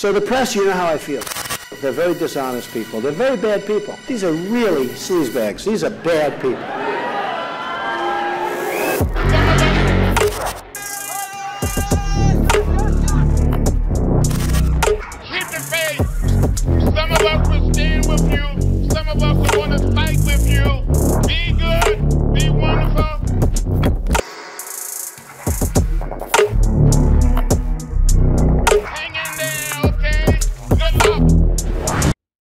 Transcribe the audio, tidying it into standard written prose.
So the press, you know how I feel. They're very dishonest people. They're very bad people. These are really sleazebags. These are bad people.